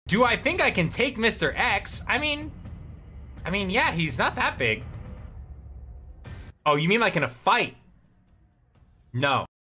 Do I think I can take Mr. X? I mean, yeah, he's not that big. Oh, you mean like in a fight? No.